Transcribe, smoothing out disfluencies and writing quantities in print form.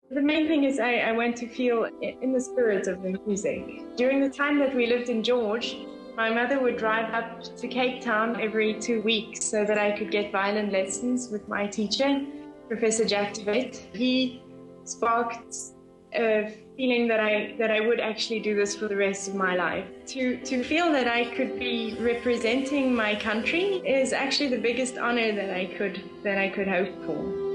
The main thing is I want to feel in the spirit of the music. During the time that we lived in George, my mother would drive up to Cape Town every 2 weeks so that I could get violin lessons with my teacher, Professor Bushakevitz. He sparked a feeling that I would actually do this for the rest of my life. To feel that I could be representing my country is actually the biggest honor that I could hope for.